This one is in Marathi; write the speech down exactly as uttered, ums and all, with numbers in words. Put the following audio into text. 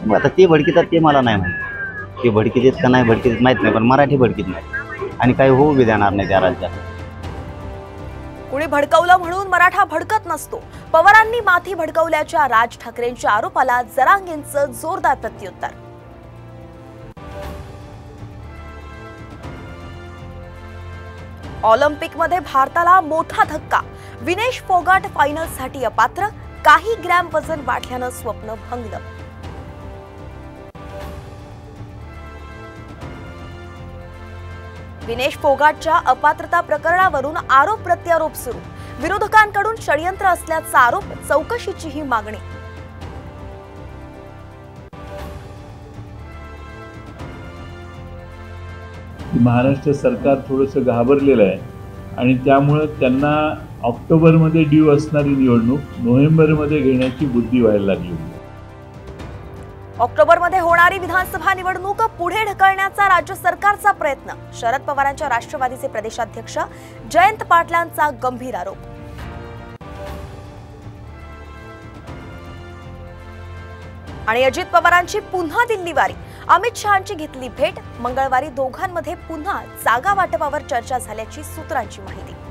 मग आता ते भडकितात ते मला नाही माहिती, ते भडकित का नाही भडकित माहित नाही, पण मराठी भडकित नाही आणि काही होऊ बी देणार नाही त्या राज्यात. कुणी भडकवलं म्हणून मराठा भडकत नसतो. पवारांनी माथी भडकवल्याच्या राज ठाकरेंच्या आरोपाला जरांगेंचं जोरदार प्रत्युत्तर. ऑलिम्पिकमध्ये भारताला मोठा धक्का. विनेश फोगाट फायनलसाठी अपात्र. काही ग्रॅम वजन वाढल्यानं स्वप्न भंगलं. विनेश फोगाटच्या अपात्रता प्रकरणावरून आरोप प्रत्यारोप सुरू. विरोधकांकडून षडयंत्र असल्याचा आरोप. चौकशीचीही मागणी. महाराष्ट्र सरकार थोडंसं घाबरलेलं आहे आणि त्यामुळे त्यांना ऑक्टोबरमध्ये ड्यू असणारी निवडणूक नोव्हेंबरमध्ये घेण्याची बुद्धी व्हायला लागली. ऑक्टोबरमध्ये होणारी विधानसभा निवडणूक पुढे ढकलण्याचा राज्य सरकारचा प्रयत्न. शरद पवारांच्या राष्ट्रवादीचे प्रदेशाध्यक्ष जयंत पाटलांचा गंभीर आरोप. आणि अजित पवारांची पुन्हा दिल्लीवारी. अमित शहांची घेतली भेट. मंगळवारी दोघांमध्ये पुन्हा जागा वाटपावर चर्चा झाल्याची सूत्रांची माहिती.